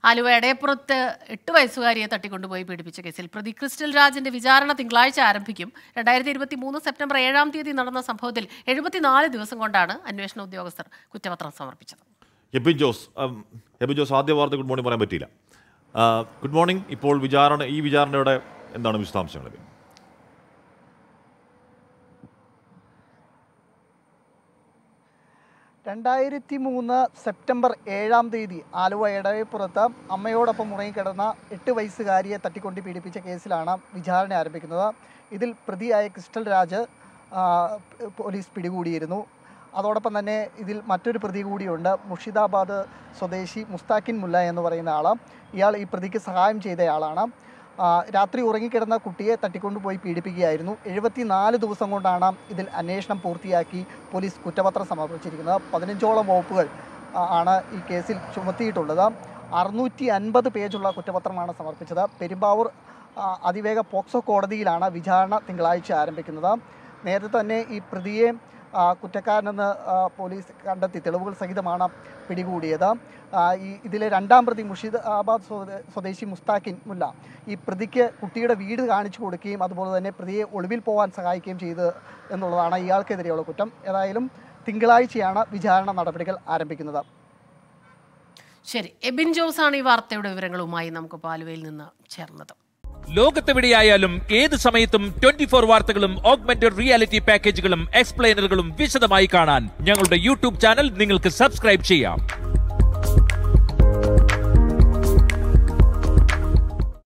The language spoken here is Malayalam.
ആലുവ എടയപ്പുറത്ത് 8 വയസ്സുകാരിയെ തട്ടിക്കൊണ്ടുപോയി പീഡിപ്പിച്ച കേസിൽ പ്രതി ക്രിസ്റ്റൽ രാജിന്റെ വിചാരണ തിങ്കളാഴ്ച ആരംഭിക്കും. 2023 സെപ്റ്റംബർ 7-ാം തീയതി നടന്ന സംഭവത്തിൽ 74 ദിവസം കൊണ്ടാണ് അന്വേഷണ ഉദ്യോഗസ്ഥർ കുറ്റപത്രം സമർപ്പിച്ചത്. എബിൻ ജോസ് ആദ്യ വാർത്ത ഗുഡ് മോർണിംഗ് പറയാൻ പറ്റിയില്ല. Good morning. ഇപ്പോൾ ഈ വിചാരണയുടെ എന്താണ് വിശദാംശങ്ങൾ? 2003 സെപ്റ്റംബർ 7-ാം തീയതി ആലുവ എടയപ്പുറത്ത് അമ്മയോടൊപ്പം ഉറങ്ങിക്കിടന്ന 8 വയസ്സുകാരിയെ തട്ടിക്കൊണ്ട് പീഡിപ്പിച്ച കേസിലാണ് വിചാരണ ആരംഭിക്കുന്നത്. ഇതിൽ പ്രതിയായ ക്രിസ്റ്റൽ രാജ് പോലീസ് പിടികൂടിയിരുന്നു. അതോടൊപ്പം തന്നെ ഇതിൽ മറ്റൊരു പ്രതി കൂടിയുണ്ട്. മുർഷിദാബാദ് സ്വദേശി മുസ്താഖിൻ മുല്ല എന്ന് പറയുന്ന ആൾ. ഇയാൾ ഈ പ്രതിക്ക് സഹായം ചെയ്തയാളാണ്. രാത്രി ഉറങ്ങിക്കിടന്ന കുട്ടിയെ തട്ടിക്കൊണ്ടുപോയി പീഡിപ്പിക്കുകയായിരുന്നു. 74 ദിവസം കൊണ്ടാണ് ഇതിൽ അന്വേഷണം പൂർത്തിയാക്കി പോലീസ് കുറ്റപത്രം സമർപ്പിച്ചിരിക്കുന്നത്. 15ഓളം വകുപ്പുകൾ ആണ് ഈ കേസിൽ ചുമത്തിയിട്ടുള്ളത്. 650 പേജുള്ള കുറ്റപത്രമാണ് സമർപ്പിച്ചത്. പെരുമ്പാവൂർ അതിവേഗ പോക്സോ കോടതിയിലാണ് വിചാരണ തിങ്കളാഴ്ച ആരംഭിക്കുന്നത്. നേരത്തെ തന്നെ ഈ പ്രതിയെ കുറ്റക്കാരനെന്ന് പോലീസ് കണ്ടെത്തി തെളിവുകൾ സഹിതമാണ് പിടികൂടിയത്. ഇതിലെ 2-ാം പ്രതി മുർഷിദാബാദ് സ്വദേശി മുസ്താഖിൻ മുല്ല ഈ പ്രതിക്ക് കുട്ടിയുടെ വീട് കാണിച്ചു കൊടുക്കുകയും അതുപോലെ തന്നെ പ്രതിയെ ഒളിവിൽ പോകാൻ സഹായിക്കുകയും ചെയ്തു എന്നുള്ളതാണ് ഇയാൾക്കെതിരെയുള്ള കുറ്റം. ഏതായാലും തിങ്കളാഴ്ചയാണ് വിചാരണ നടപടികൾ ആരംഭിക്കുന്നത്. ശരി, എബിൻ ജോസ് ആണ് ഈ വാർത്തയുടെ വിവരങ്ങളുമായി നമുക്ക് ആലുവയിൽ നിന്ന് ചേർന്നത്. ലോകത്തെവിടെയായാലും ഏത് സമയത്തും 24 വാർത്തകളും ഓഗ്മെന്റഡ് റിയാലിറ്റി പാക്കേജുകളും എക്സ്പ്ലെയിനറുകളും വിശദമായി കാണാൻ ഞങ്ങളുടെ യൂട്യൂബ് ചാനൽ നിങ്ങൾക്ക് സബ്സ്ക്രൈബ് ചെയ്യാം.